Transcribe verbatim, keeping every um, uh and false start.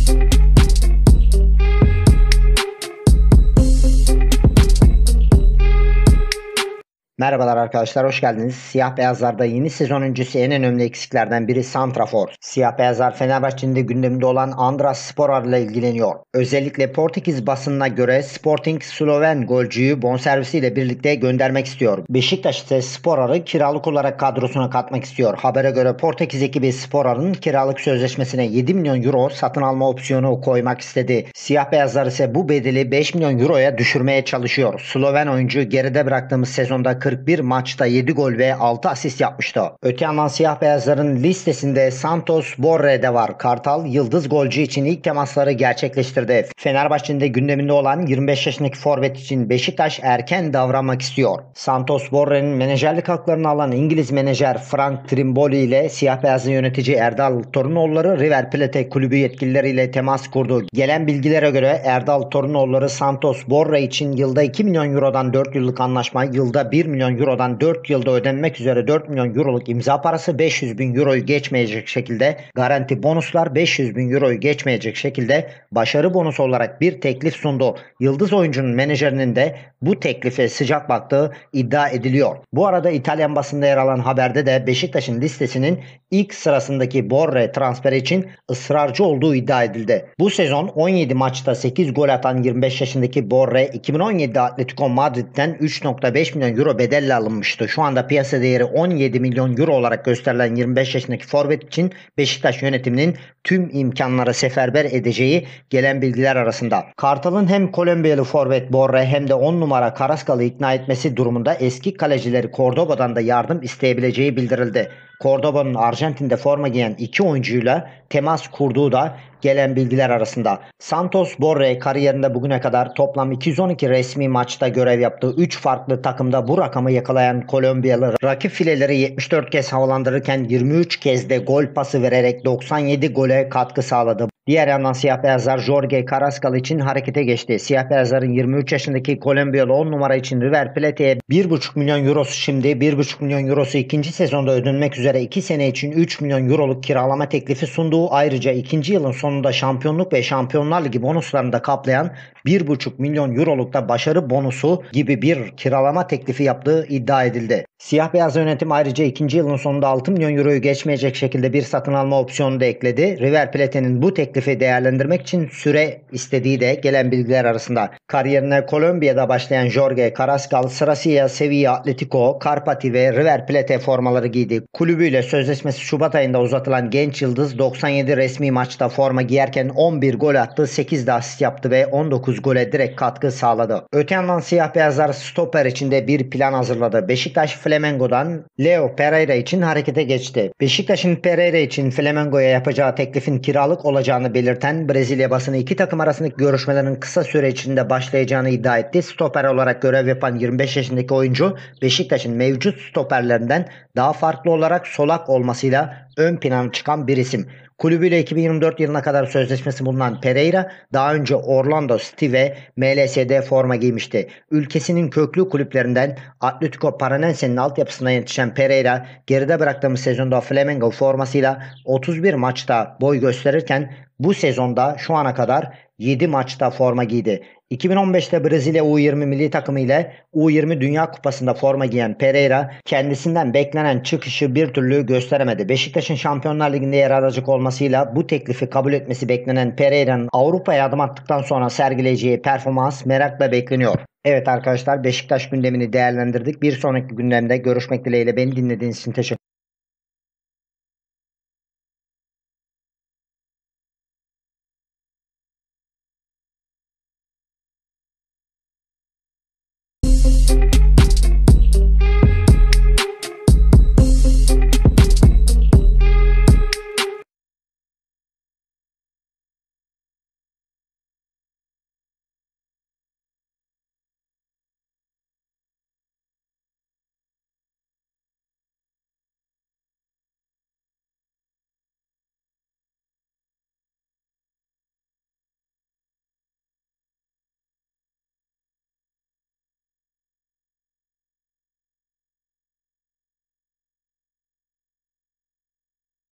Merhabalar arkadaşlar, hoş geldiniz. Siyah beyazlarda yeni sezon öncesi en önemli eksiklerden biri santrafor. Siyah beyazlar Fenerbahçe'nin de gündeminde olan Andras Sporar ile ilgileniyor. Özellikle Portekiz basınına göre Sporting Sloven golcüyü bonservisiyle birlikte göndermek istiyor. Beşiktaş ise Sporar'ı kiralık olarak kadrosuna katmak istiyor. Habere göre Portekiz ekibi Sporar'ın kiralık sözleşmesine yedi milyon euro satın alma opsiyonu koymak istedi. Siyah beyazlar ise bu bedeli beş milyon euroya düşürmeye çalışıyor. Sloven oyuncu geride bıraktığımız sezonda kırk bir maçta yedi gol ve altı asist yapmıştı. Öte yandan siyah beyazların listesinde Santos Borré de var. Kartal yıldız golcü için ilk temasları gerçekleştirdi. Fenerbahçe'nin de gündeminde olan yirmi beş yaşındaki forvet için Beşiktaş erken davranmak istiyor. Santos Borré'nin menajerlik haklarını alan İngiliz menajer Frank Trimboli ile siyah beyazlı yönetici Erdal Torunoğulları River Plate kulübü yetkilileriyle temas kurdu. Gelen bilgilere göre Erdal Torunoğulları Santos Borré için yılda iki milyon eurodan dört yıllık anlaşma, yılda bir milyon eurodan dört yılda ödenmek üzere dört milyon euroluk imza parası, beş yüz bin euroyu geçmeyecek şekilde garanti bonuslar, beş yüz bin euroyu geçmeyecek şekilde başarı bonusu olarak bir teklif sundu. Yıldız oyuncunun menajerinin de bu teklife sıcak baktığı iddia ediliyor. Bu arada İtalyan basında yer alan haberde de Beşiktaş'ın listesinin ilk sırasındaki Borré transferi için ısrarcı olduğu iddia edildi. Bu sezon on yedi maçta sekiz gol atan yirmi beş yaşındaki Borré iki bin on yedide Atletico Madrid'den üç nokta beş milyon euro bedelle alınmıştı. Şu anda piyasa değeri on yedi milyon euro olarak gösterilen yirmi beş yaşındaki forvet için Beşiktaş yönetiminin tüm imkanları seferber edeceği gelen bilgiler arasında. Kartal'ın hem Kolombiyalı forvet Borré hem de on numara Carrascal'ı ikna etmesi durumunda eski kalecileri Cordoba'dan da yardım isteyebileceği bildirildi. Cordoba'nın Arjantin'de forma giyen iki oyuncuyla temas kurduğu da gelen bilgiler arasında. Santos Borré kariyerinde bugüne kadar toplam iki yüz on iki resmi maçta görev yaptığı üç farklı takımda bu rakamı yakalayan Kolombiyalı rakip fileleri yetmiş dört kez havalandırırken yirmi üç kez de gol pası vererek doksan yedi gole katkı sağladı. Diğer yandan siyah beyazlar Jorge Carrascal için harekete geçti. Siyah beyazların yirmi üç yaşındaki Kolombiyalı on numara için River Plate'ye bir buçuk milyon eurosu şimdi bir buçuk milyon eurosu ikinci sezonda ödenmek üzere iki sene için üç milyon euroluk kiralama teklifi sunduğu, ayrıca ikinci yılın sonunda şampiyonluk ve Şampiyonlar Ligi bonuslarını da kaplayan bir buçuk milyon euroluk da başarı bonusu gibi bir kiralama teklifi yaptığı iddia edildi. Siyah beyaz yönetim ayrıca ikinci yılın sonunda altı milyon euroyu geçmeyecek şekilde bir satın alma opsiyonu da ekledi. River Plate'nin bu teklifi değerlendirmek için süre istediği de gelen bilgiler arasında. Kariyerine Kolombiya'da başlayan Jorge Carrascal sırasıyla Sevilla, Atletico, Karpati ve River Plate formaları giydi. Kulübüyle sözleşmesi Şubat ayında uzatılan genç yıldız doksan yedi resmi maçta forma giyerken on bir gol attı, sekiz de asist yaptı ve on dokuz gole direkt katkı sağladı. Öte yandan siyah beyazlar stoper içinde bir plan hazırladı. Beşiktaş Flamengo'dan Leo Pereira için harekete geçti. Beşiktaş'ın Pereira için Flamengo'ya yapacağı teklifin kiralık olacağını belirten Brezilya basını iki takım arasındaki görüşmelerin kısa süre içinde başlayacağını iddia etti. Stoper olarak görev yapan yirmi beş yaşındaki oyuncu Beşiktaş'ın mevcut stoperlerinden daha farklı olarak solak olmasıyla ön plana çıkan bir isim. Kulübüyle iki bin yirmi dört yılına kadar sözleşmesi bulunan Pereira daha önce Orlando City ve M L S'de forma giymişti. Ülkesinin köklü kulüplerinden Atletico Paranense'nin altyapısına yetişen Pereira geride bıraktığımız sezonda Flamengo formasıyla otuz bir maçta boy gösterirken bu sezonda şu ana kadar yedi maçta forma giydi. iki bin on beşte Brezilya U yirmi milli takımı ile U yirmi Dünya Kupası'nda forma giyen Pereira kendisinden beklenen çıkışı bir türlü gösteremedi. Beşiktaş'ın Şampiyonlar Ligi'nde yer alacak olmasıyla bu teklifi kabul etmesi beklenen Pereira'nın Avrupa'ya adım attıktan sonra sergileyeceği performans merakla bekleniyor. Evet arkadaşlar, Beşiktaş gündemini değerlendirdik. Bir sonraki gündemde görüşmek dileğiyle, beni dinlediğiniz için teşekkür ederim.